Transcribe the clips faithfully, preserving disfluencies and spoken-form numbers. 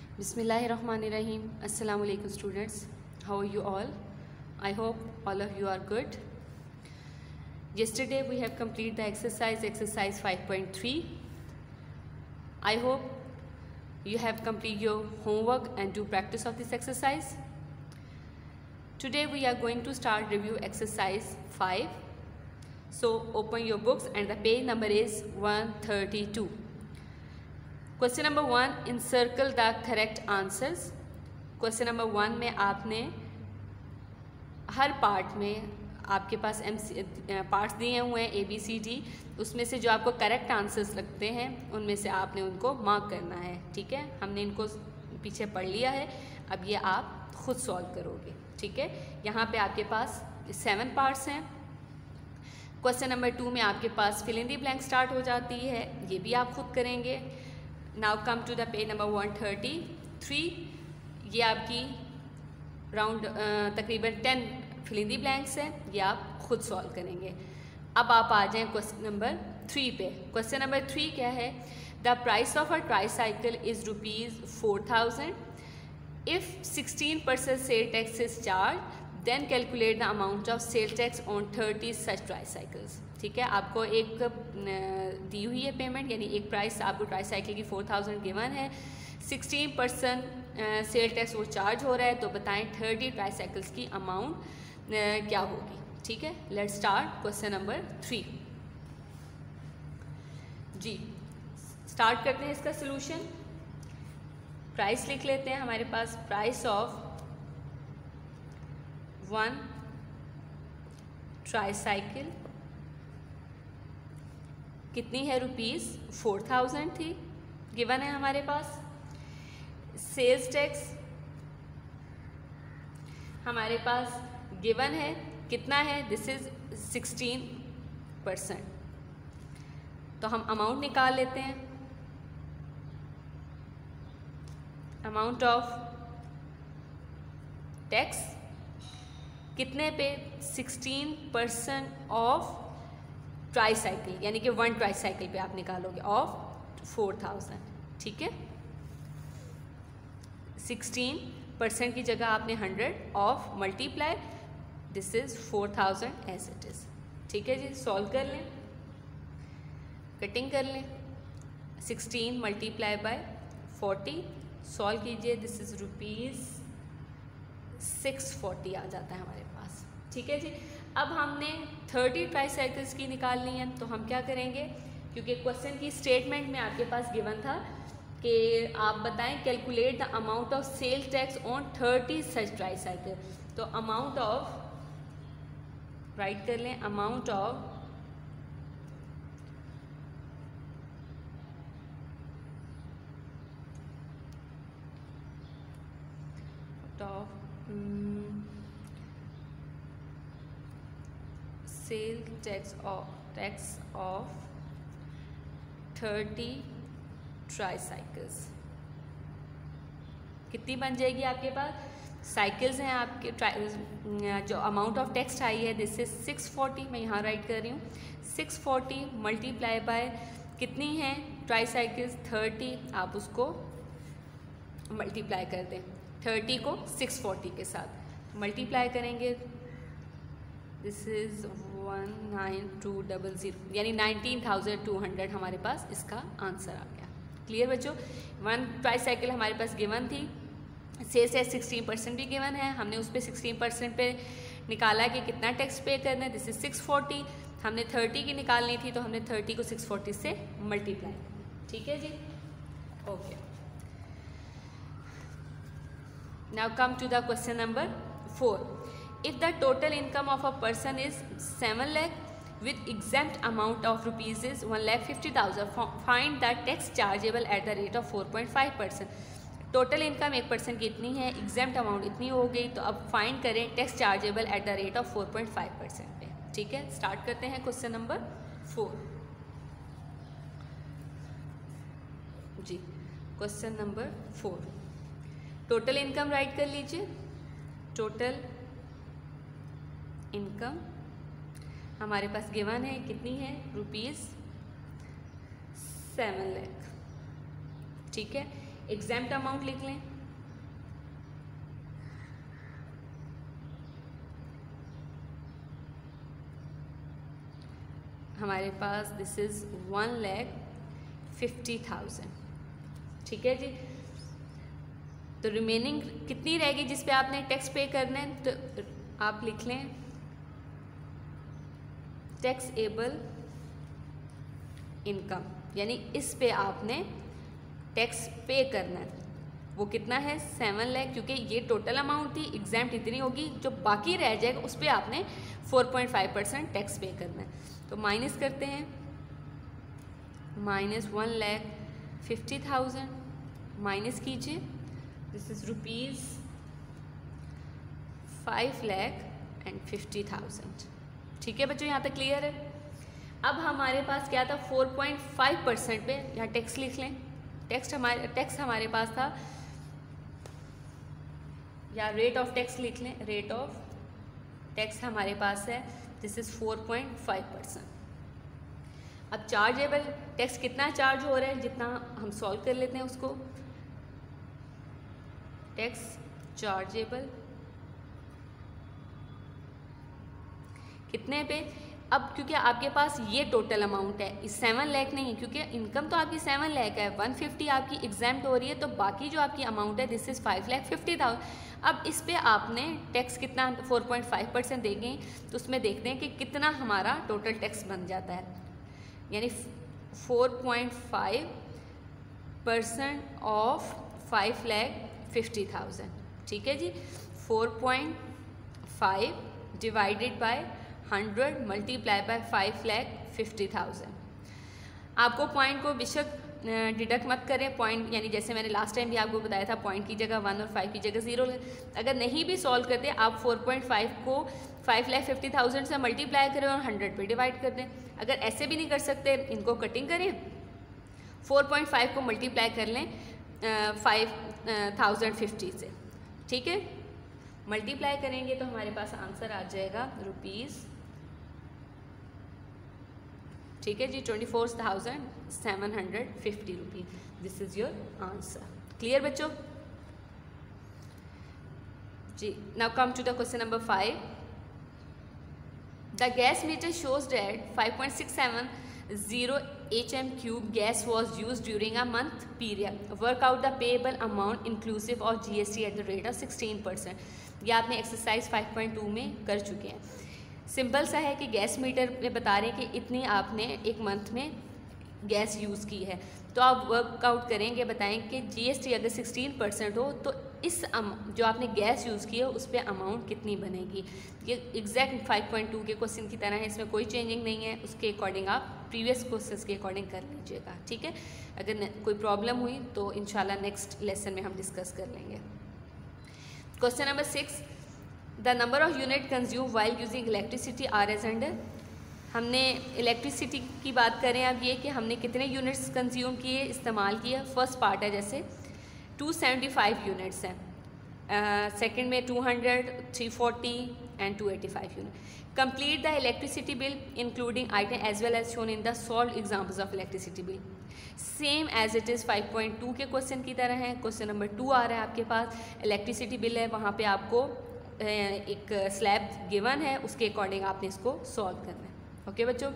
Bismillahirrahmanirrahim. Assalamu alaikum students. How are you all? I hope all of you are good. Yesterday we have completed the exercise, exercise five point three. I hope you have completed your homework and do practice of this exercise. Today we are going to start review exercise five. So open your books and the page number is one thirty-two. Question number one, encircle the correct answers. Question number one में आपने हर part में आपके पास M C parts दिए हुए हैं A B C D, उसमें से जो आपको करेक्ट आंसर्स लगते हैं उनमें से आपने उनको मार्क करना है। ठीक है, हमने इनको पीछे पढ़ लिया है, अब ये आप खुद सॉल्व करोगे। ठीक है, यहाँ पे आपके पास सेवन पार्ट्स हैं। क्वेश्चन नंबर टू में आपके पास fill in the blank start हो जाती है, ये भी आप खुद करेंगे। Now come to the page number one thirty three. ये आपकी राउंड तकरीबन ten fill in the blanks है, ये आप खुद सॉल्व करेंगे। अब आप आ जाएं क्वेश्चन नंबर थ्री पे। क्वेश्चन नंबर थ्री क्या है? The price of a tricycle is rupees four thousand. If sixteen percent sale tax is charge, then calculate the amount of sale tax on thirty such tricycles. ठीक है, आपको एक दी हुई है payment, यानी एक प्राइस आपको ट्राईसाइकिल की फोर थाउजेंड गिवन है, सिक्सटीन परसेंट सेल टैक्स वो चार्ज हो रहा है, तो बताएं थर्टी ट्राईसाइकिल्स की अमाउंट क्या होगी। ठीक है, let's start question number three. जी स्टार्ट करते हैं इसका सोल्यूशन। प्राइस लिख लेते हैं हमारे पास। प्राइस ऑफ वन ट्राईसाइकिल कितनी है? रुपीज़ फोर थाउजेंड थी, गिवन है हमारे पास। सेल्स टैक्स हमारे पास गिवन है, कितना है? This is sixteen percent. तो हम अमाउंट निकाल लेते हैं। अमाउंट ऑफ टैक्स कितने पे? सिक्सटीन परसेंट ऑफ ट्राईसाइकिल, यानी कि वन ट्राईसाइकिल पे आप निकालोगे, ऑफ फोर थाउजेंड। ठीक है, सिक्सटीन परसेंट की जगह आपने hundred of multiply, this is four thousand as it is. ठीक है जी, सॉल्व कर लें, कटिंग कर लें। Sixteen multiply by forty, solve कीजिए, this is rupees six forty आ जाता है हमारे पास। ठीक है जी, अब हमने थर्टी ट्राईसाइकिल्स की निकालनी है, तो हम क्या करेंगे? क्योंकि क्वेश्चन की स्टेटमेंट में आपके पास गिवन था कि आप बताएं calculate the amount of sale tax on thirty such tricycle. तो अमाउंट ऑफ, राइट कर लें, amount of of sale tax of tax of thirty tricycles कितनी बन जाएगी आपके पास? साइकिल्स हैं आपके, जो अमाउंट ऑफ टैक्स आई है दिस इज सिक्स फोर्टी, मैं यहाँ राइट कर रही हूँ। सिक्स फोर्टी मल्टीप्लाई बाय कितनी हैं ट्राईसाइकिल्स? थर्टी, आप उसको मल्टीप्लाई कर दें, थर्टी को सिक्स फोर्टी के साथ मल्टीप्लाई करेंगे, this is one nine two double zero, यानी नाइनटीन थाउजेंड टू हंड्रेड हमारे पास इसका आंसर आ गया। क्लियर बच्चों? वन ट्राईसाइकिल हमारे पास गिवन थी, सेल्स टैक्स सिक्सटीन परसेंट भी गिवन है, हमने उस पर सिक्सटीन परसेंट पे निकाला कि कितना टैक्स पे करना है, दिस इज सिक्स फोर्टी। हमने थर्टी की निकालनी थी, तो हमने थर्टी को सिक्स फोर्टी से मल्टीप्लाई। ठीक है जी, okay. Now come to the question number four. If the total income of a person is seven lakh with exempt amount of rupees is one lakh fifty thousand, find the tax chargeable at the rate of four point five percent. Total income एक percent की इतनी है, exempt amount इतनी हो गई, तो अब find करें tax chargeable at the rate of four point five percent पे। ठीक है, स्टार्ट करते हैं क्वेश्चन नंबर फोर। जी question number four, total income write कर लीजिए। टोटल इनकम हमारे पास गिवन है, कितनी है? Rupees seven lakh. ठीक है, एग्जैम्प्ट अमाउंट लिख लें। हमारे पास this is one lakh fifty thousand, ठीक है जी। तो रिमेनिंग कितनी रहेगी जिस पे आपने टैक्स पे करना है, तो आप लिख लें टैक्सेबल इनकम, यानी इस पे आपने टैक्स पे करना है। वो कितना है, सेवन लाख, क्योंकि ये टोटल अमाउंट थी, एग्जैम्प्ट इतनी होगी, जो बाकी रह जाएगा उस पर आपने four point five percent tax pay करना है। तो माइनस करते हैं, minus one lakh fifty thousand minus कीजिए, this is rupees five lakh and fifty thousand. ठीक है बच्चों, यहाँ तक क्लियर है। अब हमारे पास क्या था, फोर पॉइंट फाइव परसेंट पे, यहाँ टैक्स लिख लें। टैक्स हमारे टैक्स हमारे पास था, या रेट ऑफ टैक्स लिख लें, रेट ऑफ टैक्स हमारे पास है, this is four point five percent. अब चार्जेबल टैक्स कितना चार्ज हो रहा है, जितना हम सॉल्व कर लेते हैं उसको। टैक्स चार्जेबल कितने पे, अब क्योंकि आपके पास ये टोटल अमाउंट है, इस सेवन लाख नहीं, क्योंकि इनकम तो आपकी सेवन लाख है, वन फिफ्टी आपकी एग्जाम्प्ट हो रही है, तो बाकी जो आपकी अमाउंट है this is five lakh fifty thousand. अब इस पे आपने टैक्स कितना फोर पॉइंट फाइव परसेंट देंगे, तो उसमें देखते हैं कि कितना हमारा टोटल टैक्स बन जाता है, यानी four point five percent of five lakh fifty thousand. ठीक है जी, four point five divided by hundred multiply by five lakh fifty thousand. आपको पॉइंट को बेशक डिडक्ट मत करें, पॉइंट यानी जैसे मैंने लास्ट टाइम भी आपको बताया था, पॉइंट की जगह वन और फाइव की जगह जीरो। अगर नहीं भी सॉल्व करते, आप फोर पॉइंट फाइव को फाइव लैख फिफ्टी थाउजेंड से मल्टीप्लाई करें और हंड्रेड पे डिवाइड कर दें। अगर ऐसे भी नहीं कर सकते, इनको कटिंग करें, फोर पॉइंट फाइव को मल्टीप्लाई कर लें फाइव थाउजेंड फिफ्टी से। ठीक है, मल्टीप्लाई करेंगे तो हमारे पास आंसर आ जाएगा रुपीज़, ठीक है जी, twenty four thousand seven hundred fifty rupees. This is your answer. Clear बच्चों जी। Now come to the question number five. The gas meter shows that five point six seven zero H M cube gas was use during a month period. Work out the payable amount inclusive of G S T at the rate of sixteen percent. ये आपने exercise five point to में कर चुके हैं। Simple सा है कि gas metre में बता रहे हैं कि इतनी आपने एक मंथ में गैस यूज़ की है, तो आप वर्कआउट करेंगे, बताएं कि जीएसटी अगर सिक्सटीन परसेंट हो तो इस जो आपने गैस यूज़ की है उस पर अमाउंट कितनी बनेगी। ये एग्जैक्ट फाइव पॉइंट टू के क्वेश्चन की तरह है, इसमें कोई चेंजिंग नहीं है, उसके अकॉर्डिंग आप प्रीवियस क्वेश्चन के अकॉर्डिंग कर लीजिएगा। ठीक है, अगर कोई प्रॉब्लम हुई तो इंशाल्लाह नेक्स्ट लेसन में हम डिस्कस कर लेंगे। Question number six, the number of unit consume while using electricity are as under. हमने इलेक्ट्रिसिटी की बात करें अब, ये कि हमने कितने यूनिट्स कंज्यूम किए, इस्तेमाल किए। फर्स्ट पार्ट है जैसे टू सेवेंटी फाइव यूनिट्स हैं, सेकंड में two hundred, three forty and two eighty five unit. Complete the electricity bill including item as well as shown in the solve examples of electricity bill. Same as it is five point two के क्वेश्चन की तरह है। Question number to आ रहा है आपके पास, electricity bill है, वहाँ पे आपको एक स्लैब गिवन है, उसके अकॉर्डिंग आपने इसको सॉल्व करना है। ओके बच्चों,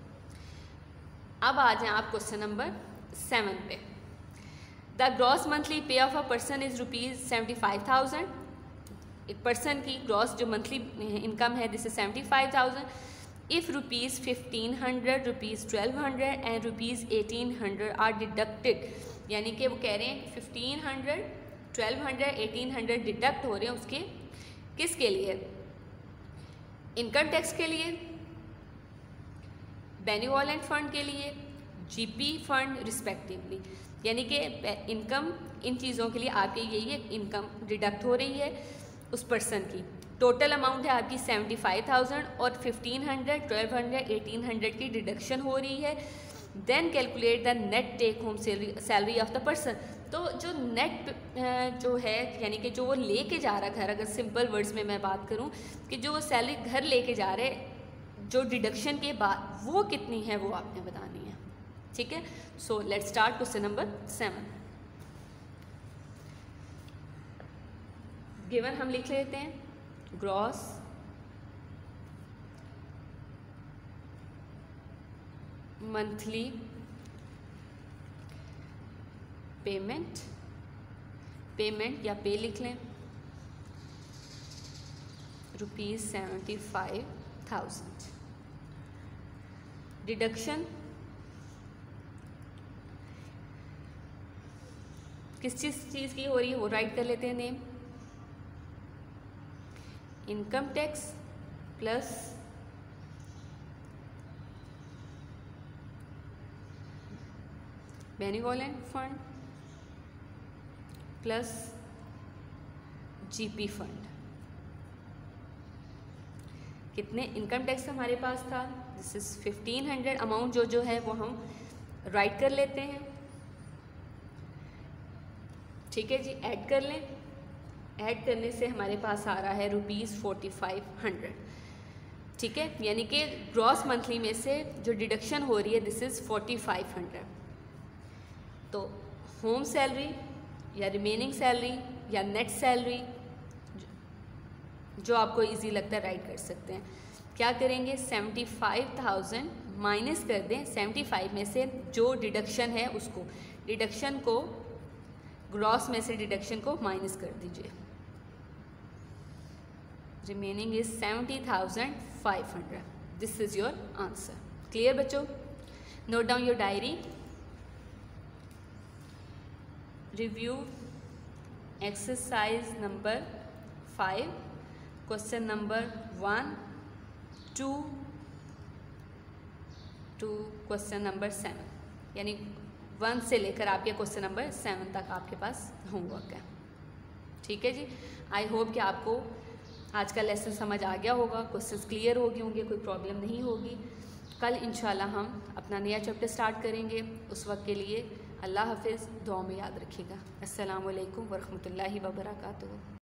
अब आ जाएं आप क्वेश्चन नंबर सेवन पे। The gross monthly pay of a person is rupees seventy five thousand. एक पर्सन की ग्रॉस जो मंथली इनकम है this is seventy five thousand. If rupees fifteen hundred, rupees twelve hundred and rupees eighteen hundred are deducted, यानी कि वो कह रहे हैं fifteen hundred, twelve hundred, eighteen hundred deduct हो रहे हैं, उसके किसके लिए, इनकम टैक्स के लिए, बेनिवोलेंट फंड के लिए, जीपी फंड रिस्पेक्टिवली। यानी कि इनकम इन चीज़ों के लिए आपके यही है, इनकम डिडक्ट हो रही है उस पर्सन की। टोटल अमाउंट है आपकी सेवेंटी फाइव थाउजेंड और fifteen hundred, twelve hundred, eighteen hundred की डिडक्शन हो रही है। Then calculate the net take home salary of the person. तो जो नेट जो है, यानी कि जो वो लेके जा रहा है घर, अगर सिंपल वर्ड्स में मैं बात करूं कि जो वो सैलरी घर लेके जा रहे, जो डिडक्शन के बाद वो कितनी है वो आपने बतानी है। ठीक है, so let's start question number seven. Given हम लिख लेते हैं ग्रॉस मंथली पेमेंट, पेमेंट या पे लिख लें rupees seventy five thousand. Deduction किस चीज़ चीज़ की हो रही है वो राइट कर लेते हैं name. Income tax plus benevolent fund plus GP fund. कितने इनकम टैक्स हमारे पास था, this is fifteen hundred. Amount जो जो है वो हम राइट कर लेते हैं, ठीक है जी। ऐड कर लें, ऐड करने से हमारे पास आ रहा है रुपीज़ फोर्टी फाइव हंड्रेड, ठीक है। यानी कि ग्रॉस मंथली में से जो डिडक्शन हो रही है this is forty five hundred. तो होम सैलरी या रिमेनिंग सैलरी या नेट सैलरी जो आपको इजी लगता है राइट कर सकते हैं। क्या करेंगे, सेवेंटी फाइव थाउजेंड माइनस कर दें सेवेंटी फाइव में से जो डिडक्शन है उसको, डिडक्शन को ग्रॉस में से डिडक्शन को माइनस कर दीजिए। Remaining is seventy thousand five hundred. This is your answer. Clear बच्चों? Note down your diary. Review exercise number five, question number one two two question number seven, यानी one से लेकर आपके क्वेश्चन नंबर सेवन तक आपके पास homework है, ठीक है जी। आई होप कि आपको आज का लेसन समझ आ गया होगा, क्वेश्चंस क्लियर हो गए होंगे, कोई प्रॉब्लम नहीं होगी। कल इंशाल्लाह हम अपना नया चैप्टर स्टार्ट करेंगे। उस वक्त के लिए अल्लाह हाफिज़, दुआ में याद रखिएगा। अस्सलामु अलैकुम वरहमतुल्लाहि वबरकातुहू।